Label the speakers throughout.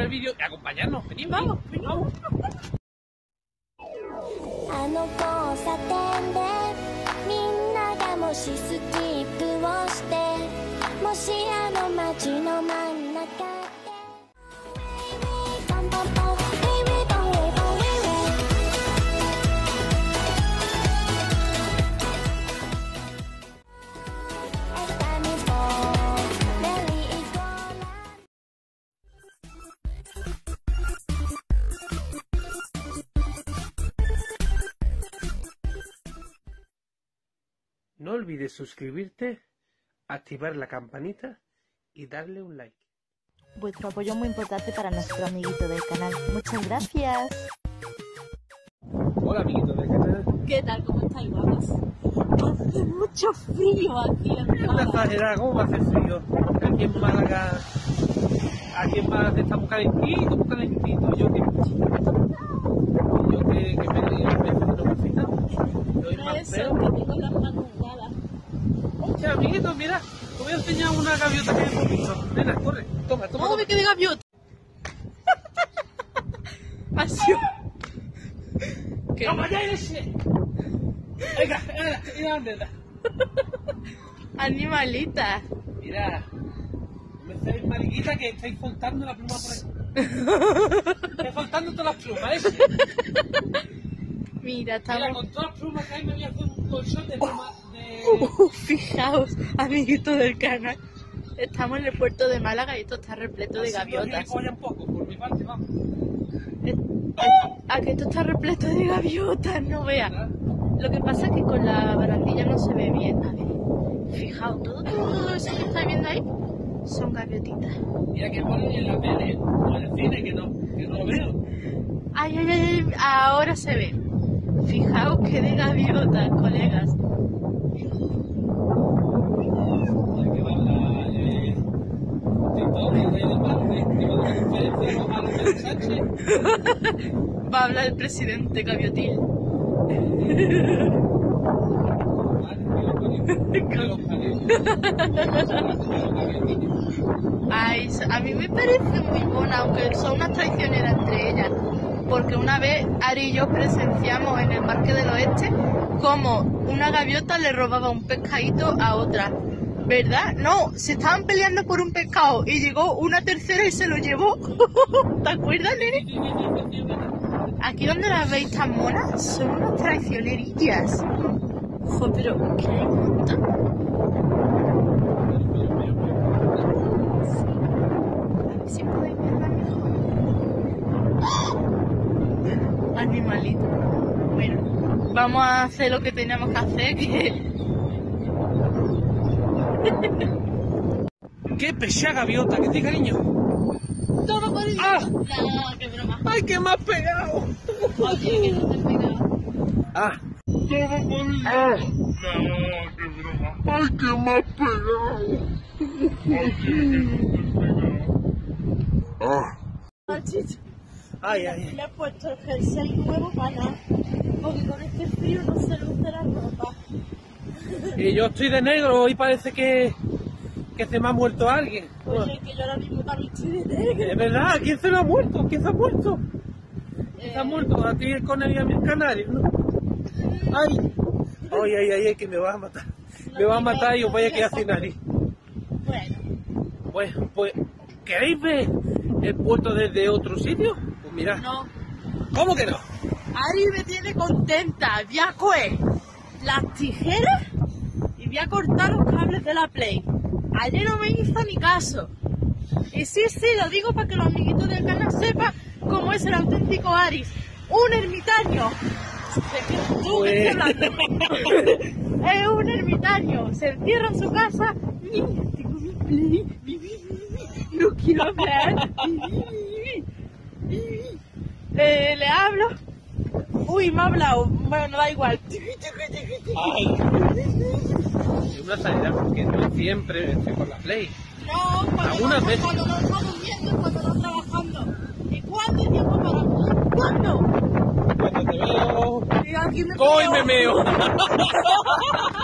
Speaker 1: el vídeo y acompañarnos. Venid, vamos, vamos.
Speaker 2: あの交差点でみんながもしスキップをしてもしあの街の真ん中で
Speaker 1: No olvides suscribirte, activar la campanita y darle un like.
Speaker 3: Vuestro apoyo es muy importante para nuestro amiguito del canal. Muchas gracias.
Speaker 1: Hola, amiguitos del canal.
Speaker 3: ¿Qué tal? ¿Cómo estáis, guapas? Hace mucho frío aquí en
Speaker 1: Es una
Speaker 3: Málaga.
Speaker 1: exagerada, ¿cómo va a hacer frío? Aquí en Málaga estamos calentitos, muy calentitos. Yo que me no me fui tanto. Yo
Speaker 3: No
Speaker 1: más
Speaker 3: es
Speaker 1: feo.
Speaker 3: eso, que tengo las manos heladas.
Speaker 1: Hostia, amiguitos, mira, te voy a enseñar una gaviota que hemos visto. Nena, corre, toma.
Speaker 3: ¿Cómo me quedé gaviota? Así.
Speaker 1: ¡Toma ya ese! Venga, mira, nena.
Speaker 3: Animalita.
Speaker 1: Mira, me estáis mariquita que estáis soltando la pluma por ahí. Estáis soltando todas las plumas, ese.
Speaker 3: Mira, estamos...
Speaker 1: Mira, con todas las plumas que hay me voy a hacer un colchón de plumas de...
Speaker 3: Fijaos, amiguitos del canal. Estamos en el puerto de Málaga y esto está repleto de gaviotas.
Speaker 1: Un poco, por mi parte, vamos.
Speaker 3: A que esto está repleto de gaviotas, no veas. Lo que pasa es que con la barandilla no se ve bien. A ver, fijaos, todo eso que estáis viendo ahí son gaviotitas.
Speaker 1: Mira que ponen en la tele o en el cine que no lo veo.
Speaker 3: Ay, ay, ay, ahora se ve. Fijaos que de gaviotas, colegas. Va a hablar el presidente gaviotil. Ay, a mí me parece muy buena, aunque son unas traicioneras entre ellas. Porque una vez Ari y yo presenciamos en el Parque del Oeste como una gaviota le robaba un pescadito a otra. ¿Verdad? No, se estaban peleando por un pescado y llegó una tercera y se lo llevó. ¿Te acuerdas, nene? Aquí donde las veis tan monas son unas traicionerillas. Ojo, pero ¿qué hay monta? A ver si podéis verla mejor. Animalito. Bueno, vamos a hacer lo que tenemos que hacer, que...
Speaker 1: ¡Qué pesada gaviota! ¿Qué te cariño?
Speaker 3: Toma por el...
Speaker 1: ¡Ah!
Speaker 3: No, qué broma.
Speaker 1: ¡Ay, que me has pegado!
Speaker 3: Oye, que no te he pegado.
Speaker 1: ¡Ah!
Speaker 4: ¡Toma por el... ¡Ah! No, qué broma. ¡Ay, que me has pegado! ¡Oye, que no te he pegado! ¡Ah!
Speaker 3: Machito,
Speaker 1: ¡Ay, ay!
Speaker 3: le he puesto el jersey nuevo para nada, porque con este frío no se luce la ropa.
Speaker 1: Y yo estoy de negro y parece que se me ha muerto alguien.
Speaker 3: Oye, que yo ahora mismo también estoy de negro.
Speaker 1: ¿Es verdad? ¿Quién se lo ha muerto? ¿Quién se ha muerto? ¿Quién se ha muerto? A ti el Conner y a mí el Canario, ¿no? ¡Ay! ¡Ay, ay, ay! Que me vas a matar. Me vas a matar y os voy a quedar sin nariz.
Speaker 3: Bueno,
Speaker 1: Pues, ¿queréis ver el puerto desde otro sitio? Pues mirad.
Speaker 3: no.
Speaker 1: ¿Cómo que no?
Speaker 3: Ari me tiene contenta. Voy a coger las tijeras y voy a cortar los cables de la Play. Ayer no me hizo ni caso. Y sí, lo digo para que los amiguitos del canal sepan cómo es el auténtico Aris. Un ermitaño. Tú me estás hablando. Es un ermitaño. Se encierra en su casa. Mira, tengo mi Play. No quiero hablar. Le hablo. Uy, me ha hablado. Bueno, da igual.
Speaker 1: Ay. Es una salida porque no siempre estoy por la Play.
Speaker 3: No,
Speaker 1: Algunas veces.
Speaker 3: cuando no estamos viendo, cuando no trabajando. ¿Y cuándo hay tiempo para mí? ¿Cuándo?
Speaker 1: Cuando te veo...
Speaker 3: Y aquí me
Speaker 1: ¡Hoy
Speaker 3: veo.
Speaker 1: me meo!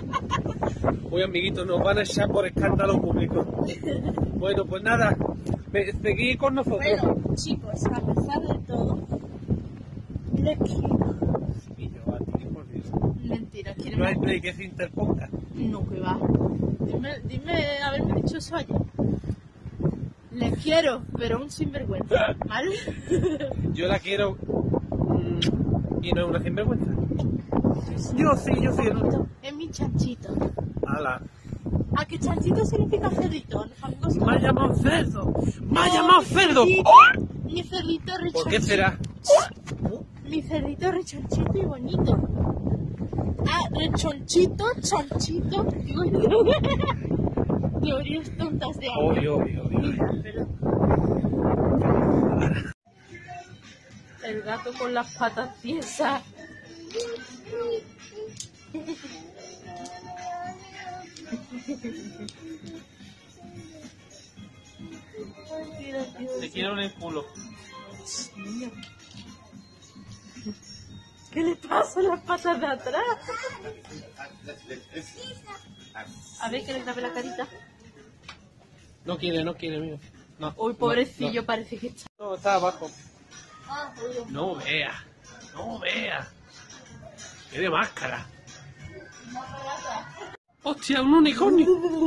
Speaker 1: Uy, amiguitos, nos van a echar por escándalo público. Bueno, pues nada, Seguí con nosotros.
Speaker 3: Bueno, chicos, a pesar de todo, les quiero.
Speaker 1: Y yo a ti, por Dios.
Speaker 3: Mentira, quiero.
Speaker 1: No hay play que se interponga.
Speaker 3: No, que va. Dime haberme dicho eso ayer. Les quiero, pero un sinvergüenza, ¿vale?
Speaker 1: Yo la quiero. Y no es una sinvergüenza. Yo sí.
Speaker 3: Es mi chanchito.
Speaker 1: Ala.
Speaker 3: ¿A qué chanchito significa cerrito? Los amigos
Speaker 1: ¡Me ha llamado cerdo! ¡Me ha llamado cerdo!
Speaker 3: Mi cerdito rechonchito.
Speaker 1: ¿Por qué será?
Speaker 3: Mi cerdito rechonchito y bonito. Ah, rechonchito, chonchito. Teorías tontas de agua.
Speaker 1: Obvio.
Speaker 3: El gato con las patas tiesas.
Speaker 1: Te quiero en el culo.
Speaker 3: ¿Qué le pasa a las patas de atrás? A ver que le tape la carita.
Speaker 1: No quiere, mío. No.
Speaker 3: Uy, pobrecillo, parece que está.
Speaker 1: No, está abajo.
Speaker 3: Ah,
Speaker 1: No vea. Es de máscara. ¡Hostia, un unicornio!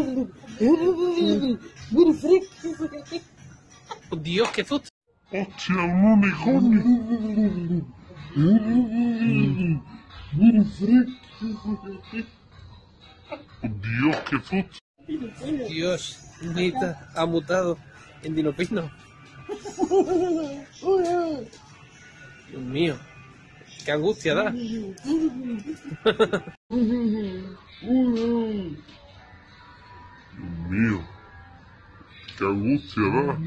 Speaker 1: Oh, Dios, qué susto.
Speaker 4: ¡Hostia, un unicornio! ¡Dios, qué susto!
Speaker 1: Dios, Nita ha mutado en Dinopino. Dios mío, qué angustia da.
Speaker 4: Dios mío, qué angustia da.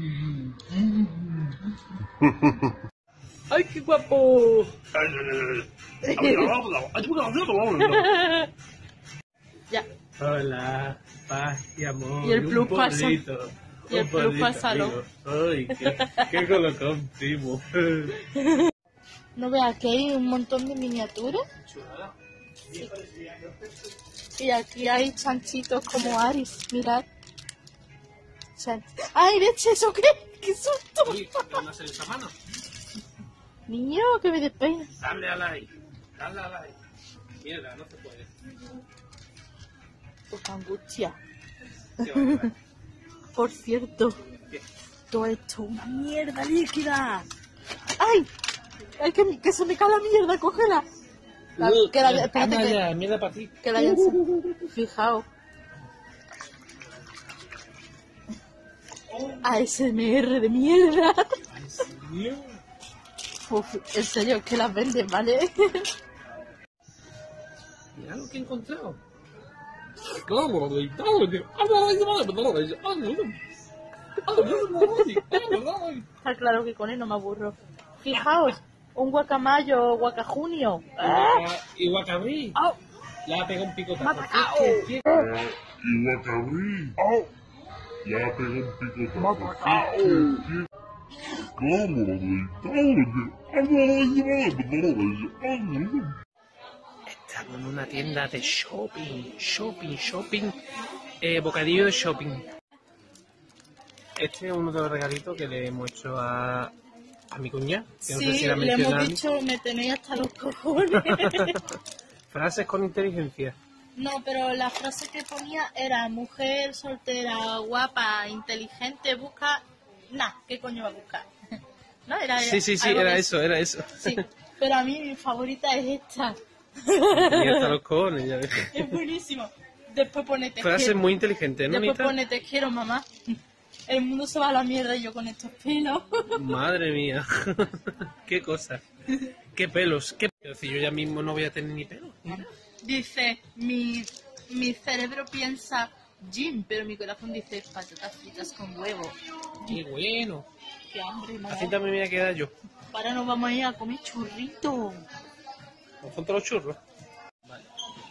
Speaker 1: ¡Ay, qué guapo!
Speaker 3: Ya.
Speaker 1: Hola, paz y amor.
Speaker 3: Y el plus pasa.
Speaker 1: porrito,
Speaker 3: Y el
Speaker 1: un
Speaker 3: plus
Speaker 1: porrito,
Speaker 3: pásalo.
Speaker 1: amigo. Ay, qué colocón, primo.
Speaker 3: No veas que hay un montón de miniaturas. Sí. Y aquí hay chanchitos como Aris, mirad. ¡Ay, leche! ¿Eso qué? ¡Qué susto!
Speaker 1: Uy, ¿qué van a hacer esa mano?
Speaker 3: Niño, que me despeina.
Speaker 1: Dale al aire. Mierda, no se puede.
Speaker 3: Pues angustia.
Speaker 1: Qué barbaridad.
Speaker 3: Por cierto,
Speaker 1: ¿Qué?
Speaker 3: todo esto es una mierda líquida. ¡Ay! ¡Ay, que se me cae la mierda! ¡Cógela! Espérate
Speaker 1: Anda
Speaker 3: que...
Speaker 1: ya, mierda para ti.
Speaker 3: Que la hayan... Fijaos. ASMR de mierda. Uf, en serio, que las venden, ¿vale?
Speaker 1: Mira lo que he encontrado.
Speaker 3: Está claro que con él no me aburro. Fijaos, un guacamayo o guacajunio.
Speaker 1: Y Guacabrí.
Speaker 3: ¡Au!
Speaker 1: Le ha pegado un picotazo.
Speaker 3: ¡Me ha atacado!
Speaker 1: ¿Qué?
Speaker 4: Y Guacabrí. Ya pegó un picotazo.
Speaker 1: Estamos en una tienda de shopping. Bocadillo de shopping. Este es uno de los regalitos que le hemos hecho a mi cuñada. Que no sé
Speaker 3: Sí,
Speaker 1: si la
Speaker 3: le hemos
Speaker 1: mencionan.
Speaker 3: dicho, me tenéis hasta los cojones.
Speaker 1: Frases con inteligencia.
Speaker 3: No, pero la frase que ponía era mujer soltera, guapa, inteligente, busca... Nah, ¿qué coño va a buscar? ¿No?
Speaker 1: Sí,
Speaker 3: algo
Speaker 1: era
Speaker 3: de-
Speaker 1: eso.
Speaker 3: Sí, pero a mí mi favorita es esta.
Speaker 1: Y hasta los cojones, ya ves.
Speaker 3: Es buenísimo. Después pone te
Speaker 1: Frases
Speaker 3: quiero.
Speaker 1: muy inteligentes, ¿no,
Speaker 3: Después
Speaker 1: Anita?
Speaker 3: pone te quiero, mamá. El mundo se va a la mierda y yo con estos pelos.
Speaker 1: Madre mía. Qué cosa. Qué pelos. Pero si yo ya mismo no voy a tener ni pelo.
Speaker 3: Dice, mi cerebro piensa gym, pero mi corazón dice patatas fritas con huevo.
Speaker 1: Qué bueno.
Speaker 3: Qué hambre, mamá.
Speaker 1: Así también me voy a quedar yo.
Speaker 3: Ahora nos vamos a ir a comer churritos.
Speaker 1: ¿No son todos los churros? Vale.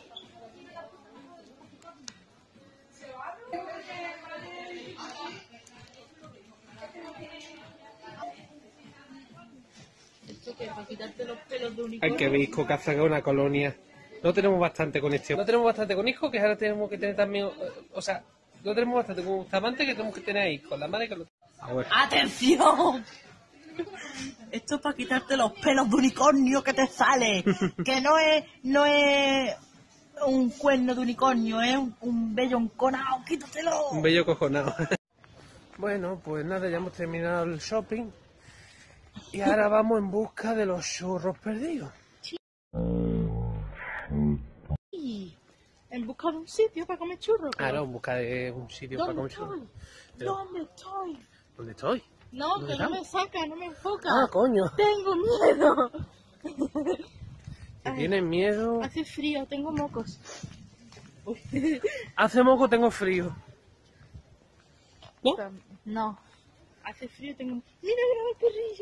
Speaker 3: ¿Esto qué? ¿Para quitarte los pelos de
Speaker 1: Ay,
Speaker 3: unicornio?
Speaker 1: qué visco, que ha sacado una colonia. No tenemos bastante con este. No tenemos bastante con hijos, que ahora tenemos que tener también... O sea, no tenemos bastante con Bustamante, que tenemos que tener ahí. Con la madre que lo... A ver.
Speaker 5: ¡Atención! Esto es para quitarte los pelos de unicornio que te sale. Que no es un cuerno de unicornio, es un vello enconado. ¡Quítatelo!
Speaker 1: Un bello cojonado. Bueno, pues nada, ya hemos terminado el shopping. Y ahora vamos en busca de los churros perdidos.
Speaker 3: En busca de un sitio para comer churros.
Speaker 1: Claro, en busca de un sitio para
Speaker 3: ¿Dónde
Speaker 1: comer churros.
Speaker 3: estoy?
Speaker 1: Pero-
Speaker 3: ¿Dónde estoy?
Speaker 1: ¿Dónde estoy?
Speaker 3: No,
Speaker 1: ¿Dónde
Speaker 3: que no me
Speaker 1: estamos?
Speaker 3: saca, no me enfoca.
Speaker 1: Ah, coño.
Speaker 3: Tengo miedo.
Speaker 1: Si tienes miedo...
Speaker 3: Hace frío, tengo mocos.
Speaker 1: Hace moco tengo frío. ¿No?
Speaker 3: No. Hace frío, tengo... Mira, mira el perrillo.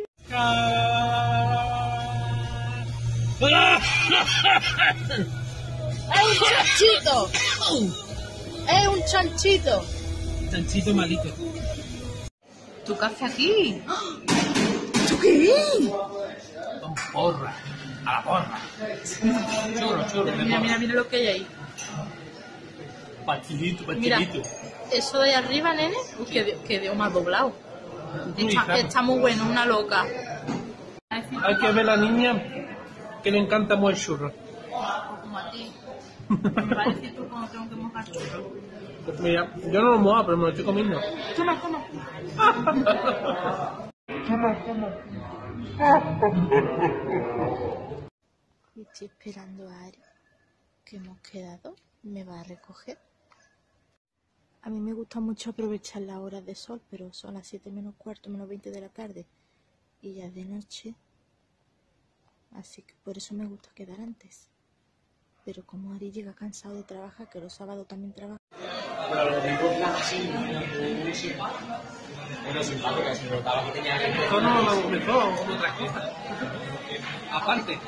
Speaker 3: ¡Es un chanchito! ¡Es un chanchito!
Speaker 1: Chanchito malito.
Speaker 5: ¿Tu café aquí? ¿Tú qué?
Speaker 1: Con porra. A la porra. Churro,
Speaker 3: Mira, mira, mira lo que hay ahí.
Speaker 1: Pastelito,
Speaker 3: Mira, eso de ahí arriba, nene, uy, que Dios me ha doblado. Está muy bueno, una loca.
Speaker 1: Hay que ver a la niña que le encanta mover churros.
Speaker 3: Como a ti. Me va a decir tú cómo tengo que mojar churros.
Speaker 1: Pues mira, yo no lo mojo, pero me lo estoy comiendo.
Speaker 3: Toma, toma. Y estoy esperando a Ari, que hemos quedado, me va a recoger. A mí me gusta mucho aprovechar las horas de sol, pero son las 7 menos cuarto, menos 20 de la tarde y ya es de noche. Así que por eso me gusta quedar antes. Pero como Ari llega cansado de trabajar, que los sábados también trabaja.
Speaker 1: Esto no lo mejor, como otras cosas. Aparte.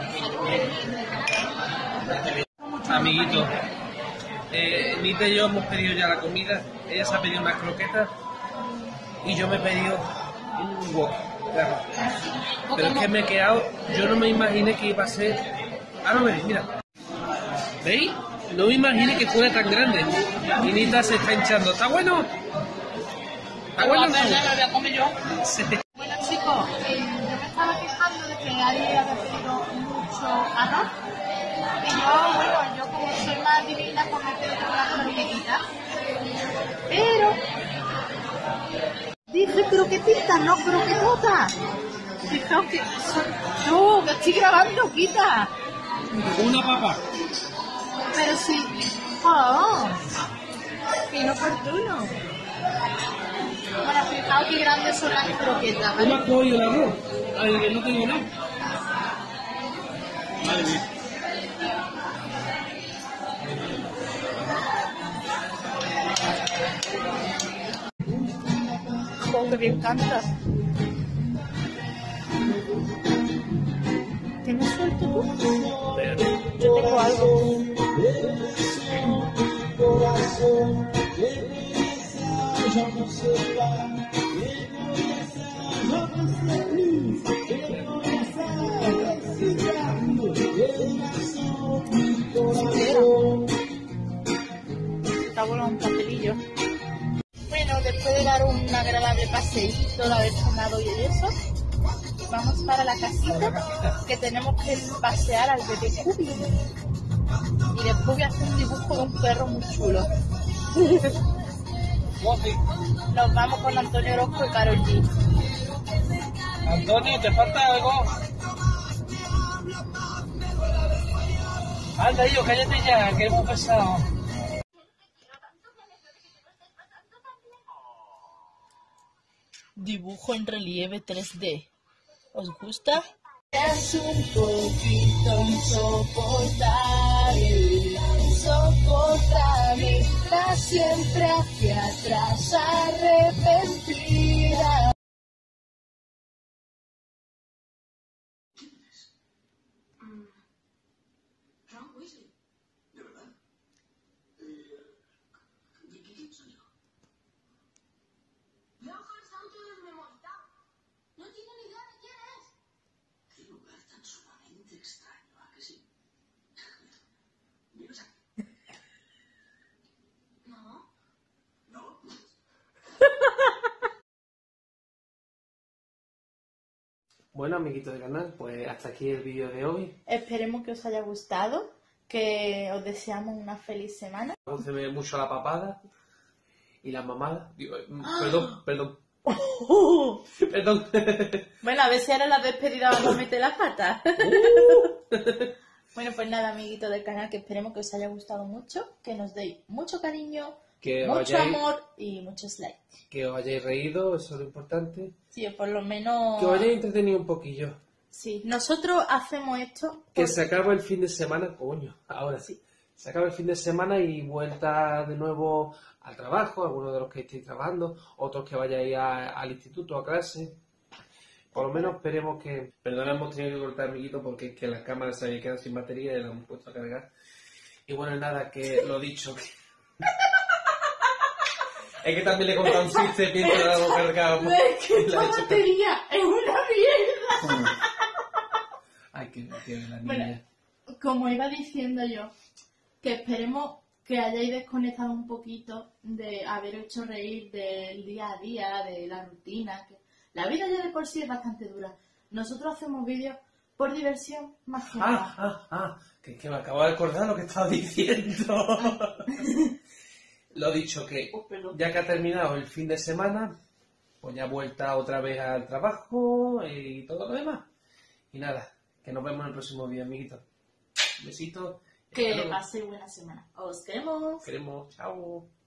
Speaker 1: Amiguito, Nita y yo hemos pedido ya la comida. Ella se ha pedido unas croquetas y yo me he pedido un wok. Claro. Pero es que me he quedado, yo no me imaginé que iba a ser. Ah, no, veis, mira. ¿Veis? No me imaginé que fuera tan grande. Y Nita se está hinchando. ¿Está bueno? ¿Está bueno?
Speaker 3: lo voy a comer yo.
Speaker 1: Sí.
Speaker 3: Bueno, chicos, yo me estaba quejando de que Ari había pedido mucho arroz. Y yo como soy más divina, pues me quedo con las croquetitas. Pero dije croquetitas, no croquetotas. Fijaos que no, que estoy grabando, quita.
Speaker 1: Una papa.
Speaker 3: Pero sí. Oh, inoportuno. Bueno, fijaos qué grandes son las croquetas,
Speaker 1: ¿Cómo
Speaker 3: ¿vale?
Speaker 1: has cogido el arroz? Ay, que no tengo nada. Madre mía.
Speaker 3: Oh, que bien canta. ¿Tienes suerte tú? Yo tengo algo. Está volando un papelillo. Bueno, después de dar un agradable paseíto, de haber cenado y eso, vamos para la casita, que tenemos que pasear al bebé Cubi. Y después voy a hacer un dibujo de un perro muy chulo. Nos vamos con Antonio Orozco y Karol G.
Speaker 1: Antonio, ¿te falta algo? Anda, yo, cállate ya, que hemos pasado.
Speaker 3: Dibujo en relieve 3D. ¿Os gusta? Es un poquito insoportable, insoportable, está siempre hacia atrás, arrepentida.
Speaker 1: bueno, amiguitos del canal, pues hasta aquí el vídeo de hoy.
Speaker 3: Esperemos que os haya gustado, que os deseamos una feliz semana.
Speaker 1: Se ve mucho la papada y la mamada. Digo, perdón. Perdón.
Speaker 3: Bueno, a ver si ahora la despedida vamos a meter las patas. Bueno, pues nada, amiguitos del canal, que esperemos que os haya gustado mucho, que nos deis mucho cariño,
Speaker 1: Que
Speaker 3: mucho
Speaker 1: vayáis-
Speaker 3: amor y muchos likes.
Speaker 1: Que os hayáis reído, eso es lo importante.
Speaker 3: Sí, por lo menos...
Speaker 1: Que os hayáis entretenido un poquillo.
Speaker 3: Sí, nosotros hacemos esto...
Speaker 1: Que se acaba el fin de semana, coño, ahora sí. Se acaba el fin de semana y vuelta de nuevo al trabajo, algunos de los que estéis trabajando, otros que vayáis al instituto, a clase. Por lo menos esperemos que... Perdona, hemos tenido que cortar, amiguito, porque es que las cámaras se habían quedado sin batería y las hemos puesto a cargar. Y bueno, nada, que lo dicho. Es que también le he contado un chiste mientras la hemos cargado.
Speaker 3: Es que esta batería es una mierda.
Speaker 1: Ay, qué la niña.
Speaker 3: Bueno, como iba diciendo yo, que esperemos que hayáis desconectado un poquito de haber hecho reír del día a día, de la rutina. Que la vida ya de por sí es bastante dura. Nosotros hacemos vídeos por diversión más que nada.
Speaker 1: Que me acabo de acordar lo que estaba diciendo. Lo dicho, que
Speaker 3: Perdón.
Speaker 1: ya que ha terminado el fin de semana, pues ya vuelta otra vez al trabajo y todo lo demás. Y nada, que nos vemos en el próximo vídeo, amiguitos. Besitos.
Speaker 3: Que
Speaker 1: Hasta luego.
Speaker 3: paséis buena semana. Os queremos.
Speaker 1: Queremos. Chao.